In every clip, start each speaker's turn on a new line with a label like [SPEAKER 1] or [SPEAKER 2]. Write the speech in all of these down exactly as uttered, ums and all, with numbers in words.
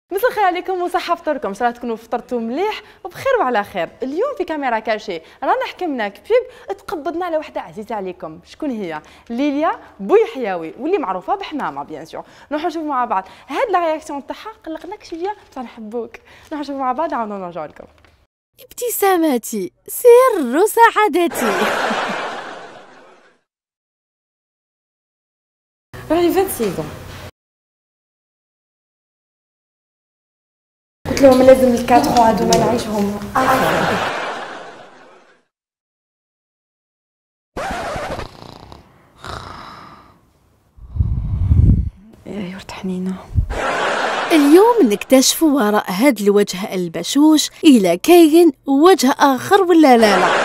[SPEAKER 1] مساء الخير عليكم وصحة فطوركم، ان شاء الله تكونوا فطرتوا مليح وبخير وعلى خير. اليوم في كاميرا كاشي رانا حكمنا كبيب تقبضنا على وحده عزيزه عليكم. شكون هي؟ ليليا بويحيوي واللي معروفه بحمامه بيان سور. نروحوا نشوفوا مع بعض هاد لا رياكسيون تاعها قلقناك شويه بصح نحبوك. نروحوا نشوفوا مع بعض عاودوا نرجعوا لكم.
[SPEAKER 2] ابتساماتي سر سعادتي.
[SPEAKER 1] راني ستة وعشرين قلت لهم لازم الكاتخو هادو ما نعيشهم اخر. يا يورت حنينه.
[SPEAKER 2] اليوم نكتشف وراء هاد الوجه البشوش الى كاين وجه اخر ولا لا لا.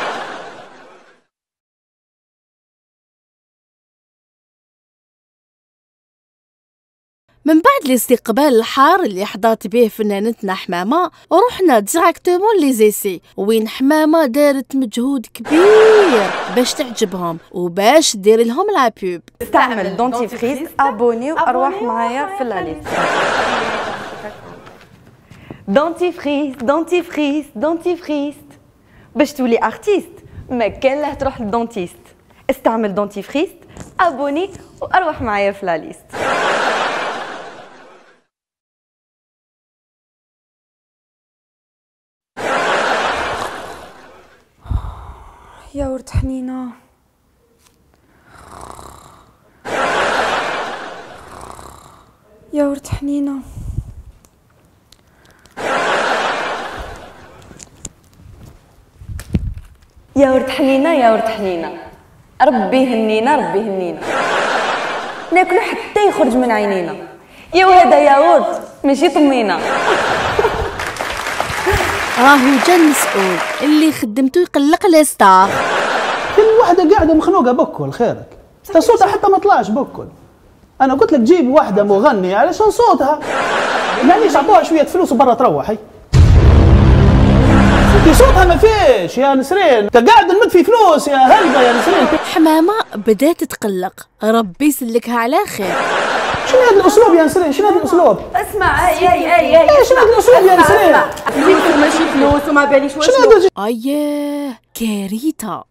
[SPEAKER 2] من بعد الاستقبال الحار اللي حضرت به فنانتنا حمامه ورحنا ديراكتومون لي زيسي وين حمامه دارت مجهود كبير باش تعجبهم وباش دير لهم لا بوب.
[SPEAKER 1] استعمل دونتيفريس ابوني وارواح معايا في الليست. دونتيفريس دونتيفريس دونتيفريس باش تولي ارتيست ما كان له تروح للدونتيست. استعمل دونتيفريس ابوني وارواح معايا في لا ليست. يا ورد حنينه. يا ورد حنينه. يا ورد حنينه يا ورد حنينه ربي يهنينا ربي يهنينا ناكلو حتى يخرج من عينينا. يا وهذا يا ورد ماشي طمينه.
[SPEAKER 2] راهو جا المسؤول اللي خدمته يقلق الستار.
[SPEAKER 3] كل واحدة قاعدة مخنوقة بكل خيرك. تا صوتها حتى ما طلعش بكل. أنا قلت لك جيب واحدة مغنية علشان صوتها. يعني عطوها شوية فلوس وبرا تروح هي. في صوتها ما فيش يا نسرين، أنت قاعد نمد في فلوس يا هلبة يا نسرين.
[SPEAKER 2] حمامة بدات تقلق، ربي يسلكها على خير.
[SPEAKER 3] شنو هذا الأسلوب يا نسرين؟ شنو هذا الأسلوب؟
[SPEAKER 1] اسمع اي اي اي اي
[SPEAKER 3] شنو هذا الأسلوب يا نسرين؟
[SPEAKER 1] فلوس ماشي فلوس وما باليش واش.
[SPEAKER 3] شنو هذا؟
[SPEAKER 2] أياه كارثة.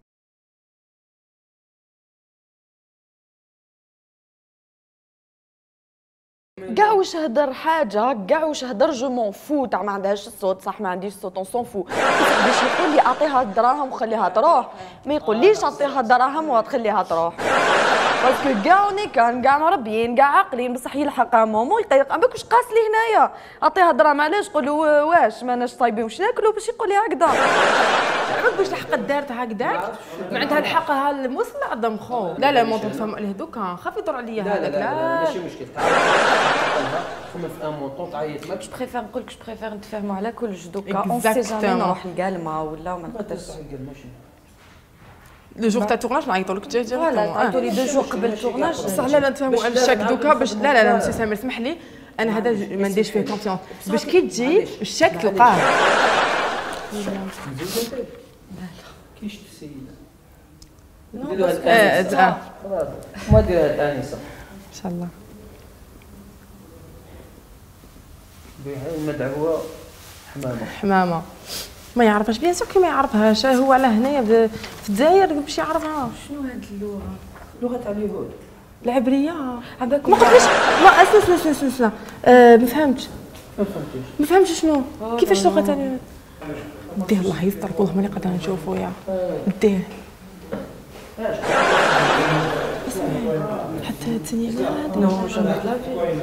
[SPEAKER 1] كاع واش هدر حاجه كاع واش هدر جو مون فو تاع ما عندهاش الصوت. صح ما عنديش الصوت اون سون فو. باش يقول لي اعطيها الدراهم وخليها تروح ما يقوليش اعطيها الدراهم وتخليها تروح باسكو كاع وني كان كاع مربيين كاع عاقلين بصح يلحق مومو يطيق بالك واش قاس لي هنايا. اعطيها دراهم علاش قولوا واش ماناش صايبين واش ناكلوا باش يقول لي هكذا.
[SPEAKER 4] عمرك باش الحق دارت هكذاك معناتها الحق ها الموسم عندهم خو. لا لا مونطون تفهموا عليه دوكا خاف يدور عليا هذاك. لا لا
[SPEAKER 5] ماشي مشكل. خمم في ان مونطون تعيط لك.
[SPEAKER 1] جو بريفير نقول لك جو بريفير نتفاهموا على كلش دوكا اون سي جامي نروح لكالما ولا ما نقدرش.
[SPEAKER 4] لو جور تاع تورناج نعيطوا لك تجي
[SPEAKER 1] فوالا نعيطوا لي دو جور قبل التورناج.
[SPEAKER 4] بصح لا لا نتفاهموا على الشاك دوكا باش لا لا لا مسي سامر اسمح لي انا هذا ما نديرش فيه كونفيونس باش كي تجي الشاك تلقاه.
[SPEAKER 5] كيش السيده
[SPEAKER 4] نديروا هاد
[SPEAKER 5] ما دير هاد انسه
[SPEAKER 4] ان شاء الله.
[SPEAKER 5] المدعوه حمامه.
[SPEAKER 4] حمامه ما يعرفهاش بيان سور كي ما يعرفهاش هو على هنايا في الجزائر باش يعرفها.
[SPEAKER 1] شنو هاد اللغه؟
[SPEAKER 5] لغه تاع اليهود
[SPEAKER 4] العبريه.
[SPEAKER 1] عباك
[SPEAKER 4] ما قلتليش ما اسمع اسمع اسمع اسمع أه ما فهمتش
[SPEAKER 5] ما فهمتيش
[SPEAKER 4] ما فهمتش شنو كيفاش لغه تاع ديه الله يستر والله ماني قادره نشوفو يا ديه حتى الثانيه لا
[SPEAKER 1] نو جامي كلافي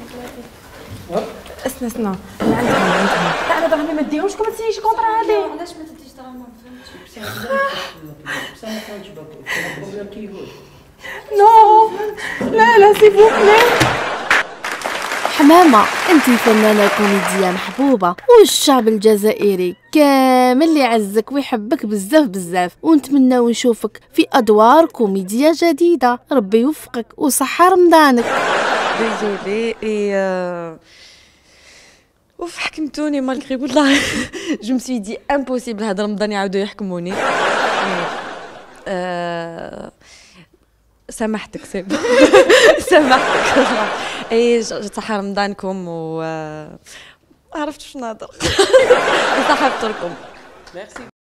[SPEAKER 4] اسمع اسمع انا عندها عندها لا انا دراهمي ما ديهمش كون ما تسينيش كونطرا هادي.
[SPEAKER 1] علاش ما تديش دراهم ما فهمتش.
[SPEAKER 5] بصح ما فهمتش باكو بروبليم كيهود.
[SPEAKER 4] نو لا لا سي بوكلي.
[SPEAKER 2] حمامة انت فنانة كوميدية محبوبة والشعب الجزائري كامل اللي يعزك ويحبك بزاف بزاف ونتمنى نشوفك في ادوار كوميدية جديدة. ربي يوفقك وصحة رمضانك.
[SPEAKER 1] ديزولي اي اوف حكمتوني مالغري والله جو مسوي دي امبوسيبل هذا رمضان يعاودوا يحكموني. سامحتك سيب سامحتك اي صحة رمضانكم و ما عرفتش نهضر صحة فطوركم.